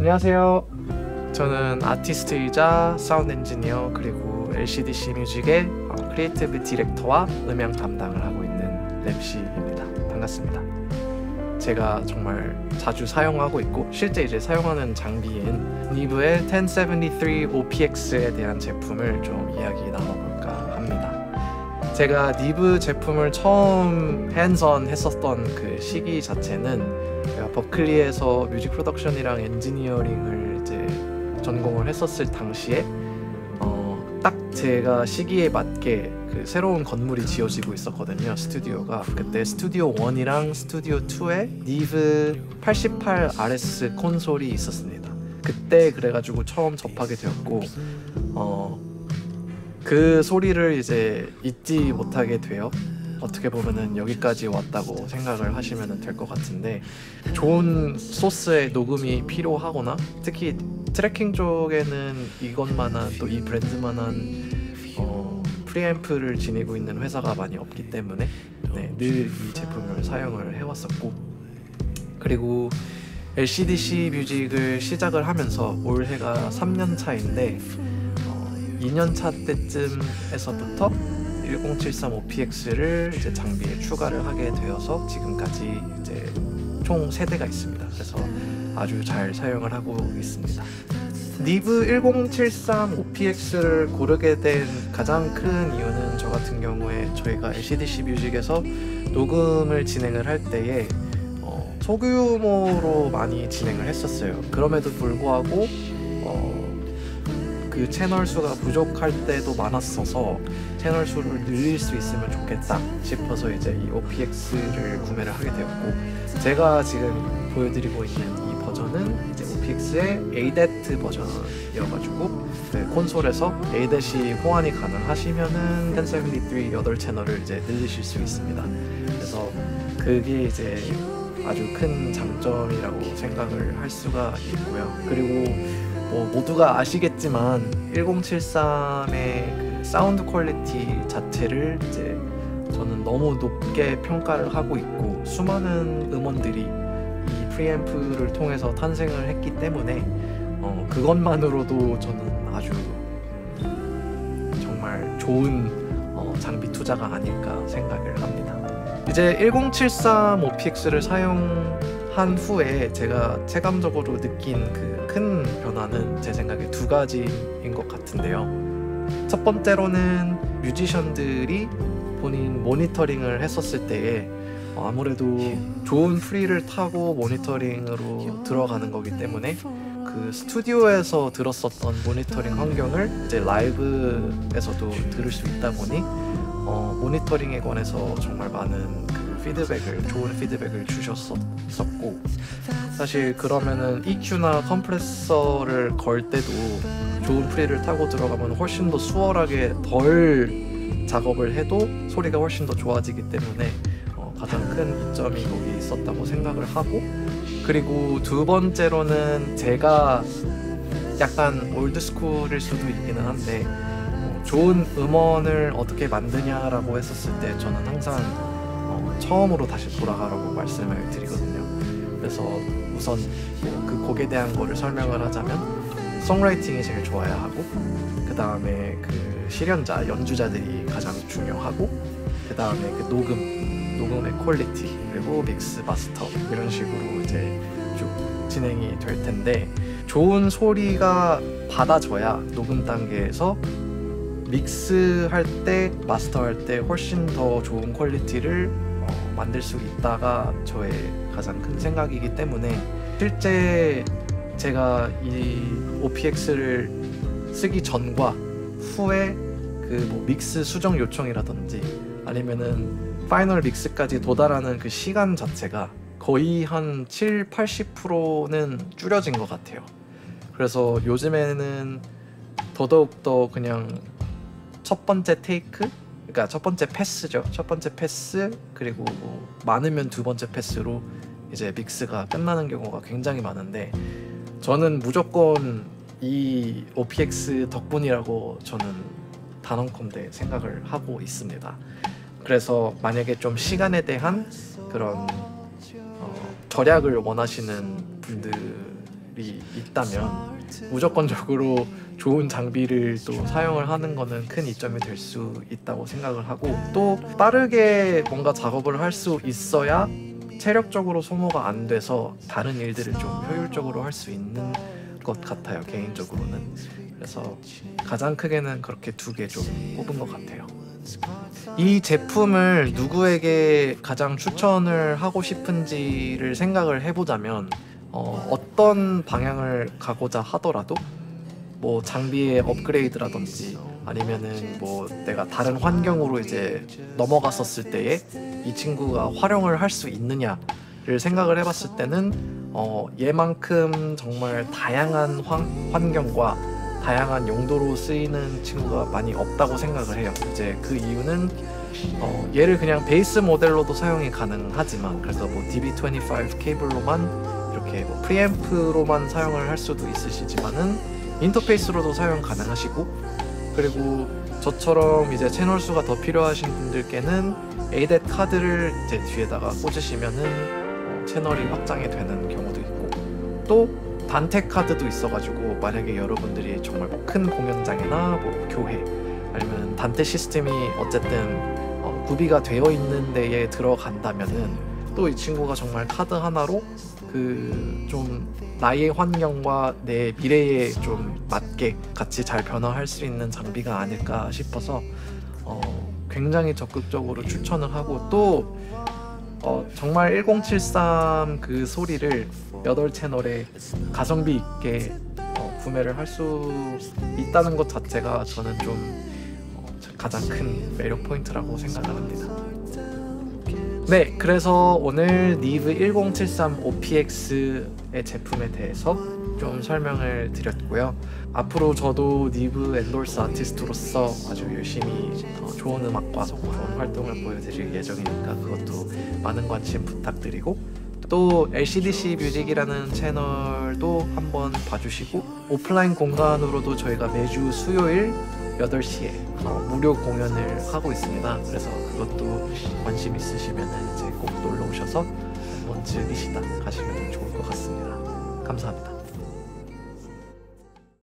안녕하세요. 저는 아티스트이자 사운드 엔지니어 그리고 LCDC 뮤직의 크리에이티브 디렉터와 음향 담당을 하고 있는 랩시입니다. 반갑습니다. 제가 정말 자주 사용하고 있고 실제 이제 사용하는 장비인 니브의 1073 OPX에 대한 제품을 좀 이야기 나눠볼까 합니다. 제가 니브 제품을 처음 핸즈온 했었던 그 시기 자체는 제가 버클리에서 뮤직 프로덕션이랑 엔지니어링을 이제 전공을 했었을 당시에 딱 제가 시기에 맞게 그 새로운 건물이 지어지고 있었거든요. 스튜디오가 그때 스튜디오 1이랑 스튜디오 2에 니브 88RS 콘솔이 있었습니다. 그때 그래가지고 처음 접하게 되었고 그 소리를 이제 잊지 못하게 돼요. 어떻게 보면은 여기까지 왔다고 생각을 하시면 될 것 같은데, 좋은 소스의 녹음이 필요하거나 특히 트래킹 쪽에는 이것만한 또 이 브랜드만한 프리앰프를 지니고 있는 회사가 많이 없기 때문에 늘 이 제품을 사용을 해왔었고, 그리고 LCDC 뮤직을 시작을 하면서 올해가 3년 차인데 2년 차 때쯤에서부터 1073 OPX를 이제 장비에 추가를 하게 되어서 지금까지 이제 총 3대가 있습니다. 그래서 아주 잘 사용을 하고 있습니다. 니브 1073 OPX를 고르게 된 가장 큰 이유는 저 같은 경우에 저희가 LCDC 뮤직에서 녹음을 진행을 할 때에 소규모로 많이 진행을 했었어요. 그럼에도 불구하고 그 채널 수가 부족할 때도 많았어서 채널 수를 늘릴 수 있으면 좋겠다 싶어서 이제 이 OPX를 구매를 하게 되었고, 제가 지금 보여드리고 있는 이 버전은 이제 OPX의 ADAT 버전이어가지고 그 콘솔에서 ADAT이 호환이 가능하시면은 1073 8채널을 이제 늘리실 수 있습니다. 그래서 그게 이제 아주 큰 장점이라고 생각을 할 수가 있고요. 그리고 모두가 아시겠지만 1073의 그 사운드 퀄리티 자체를 이제 저는 너무 높게 평가를 하고 있고, 수많은 음원들이 이 프리앰프를 통해서 탄생을 했기 때문에 그것만으로도 저는 아주 정말 좋은 장비 투자가 아닐까 생각을 합니다. 이제 1073 OPX를 사용한 후에 제가 체감적으로 느낀 그 큰 변화는 제 생각에 2가지인 것 같은데요. 첫 번째로는 뮤지션들이 본인 모니터링을 했었을 때에 아무래도 좋은 프리를 타고 모니터링으로 들어가는 거기 때문에 그 스튜디오에서 들었었던 모니터링 환경을 이제 라이브에서도 들을 수 있다 보니 모니터링에 관해서 정말 많은 좋은 피드백을 주셨었고, 사실 그러면은 EQ나 컴프레서를 걸 때도 좋은 프리를 타고 들어가면 훨씬 더 수월하게 덜 작업을 해도 소리가 훨씬 더 좋아지기 때문에 가장 큰 이점이 거기 있었다고 생각을 하고, 그리고 2번째로는 제가 약간 올드스쿨일 수도 있기는 한데 좋은 음원을 어떻게 만드냐라고 했었을 때 저는 항상 처음으로 다시 돌아가라고 말씀을 드리거든요. 그래서 우선 그 곡에 대한 거를 설명을 하자면 송라이팅이 제일 좋아야 하고, 그 다음에 그 실현자, 연주자들이 가장 중요하고, 그 다음에 그 녹음의 퀄리티, 그리고 믹스, 마스터 이런 식으로 이제 쭉 진행이 될 텐데, 좋은 소리가 받아져야 녹음 단계에서 믹스할 때, 마스터할 때 훨씬 더 좋은 퀄리티를 만들 수 있다가 저의 가장 큰 생각이기 때문에, 실제 제가 이 OPX를 쓰기 전과 후에 그 믹스 수정 요청이라든지 아니면은 파이널 믹스까지 도달하는 그 시간 자체가 거의 한 70-80%는 줄여진 것 같아요. 그래서 요즘에는 더더욱더 그냥 첫 번째 테이크, 그러니까 첫 번째 패스죠. 첫 번째 패스, 그리고 많으면 2번째 패스로 이제 믹스가 끝나는 경우가 굉장히 많은데, 저는 무조건 이 OPX 덕분이라고 저는 단언컨대 생각을 하고 있습니다. 그래서 만약에 좀 시간에 대한 그런 절약을 원하시는 분들 있다면 무조건적으로 좋은 장비를 또 사용을 하는 거는 큰 이점이 될 수 있다고 생각을 하고, 또 빠르게 뭔가 작업을 할 수 있어야 체력적으로 소모가 안 돼서 다른 일들을 좀 효율적으로 할 수 있는 것 같아요, 개인적으로는. 그래서 가장 크게는 그렇게 두 개 좀 꼽은 것 같아요. 이 제품을 누구에게 가장 추천을 하고 싶은지를 생각을 해보자면, 어떤 방향을 가고자 하더라도 뭐 장비의 업그레이드라든지 아니면은 뭐 내가 다른 환경으로 이제 넘어갔었을 때에 이 친구가 활용을 할 수 있느냐를 생각을 해봤을 때는 얘만큼 정말 다양한 환경과 다양한 용도로 쓰이는 친구가 많이 없다고 생각을 해요. 이제 그 이유는 얘를 그냥 베이스 모델로도 사용이 가능하지만, 그래서 뭐 DB25 케이블로만 이렇게 뭐 프리앰프로만 사용을 할 수도 있으시지만은 인터페이스로도 사용 가능하시고, 그리고 저처럼 이제 채널 수가 더 필요하신 분들께는 ADAT 카드를 이제 뒤에다가 꽂으시면은 채널이 확장이 되는 경우도 있고, 또 단테 카드도 있어가지고 만약에 여러분들이 정말 뭐 큰 공연장이나 뭐 교회 아니면 단테 시스템이 어쨌든 구비가 되어 있는 데에 들어간다면은 또 이 친구가 정말 카드 하나로 그 좀 나의 환경과 내 미래에 좀 맞게 같이 잘 변화할 수 있는 장비가 아닐까 싶어서 굉장히 적극적으로 추천을 하고, 또 정말 1073 그 소리를 8채널에 가성비 있게 구매를 할 수 있다는 것 자체가 저는 좀 가장 큰 매력 포인트라고 생각을 합니다. 네, 그래서 오늘 니브 1073 OPX의 제품에 대해서 좀 설명을 드렸고요. 앞으로 저도 니브 엔돌스 아티스트로서 아주 열심히 좋은 음악과 좋은 활동을 보여드릴 예정이니까 그것도 많은 관심 부탁드리고, 또 LCDC 뮤직이라는 채널도 한번 봐주시고, 오프라인 공간으로도 저희가 매주 수요일 8시에 무료 공연을 하고 있습니다. 그래서 그것도 관심 있으시면 이제 꼭 놀러 오셔서 한번 즐기시다 가시면 좋을 것 같습니다. 감사합니다.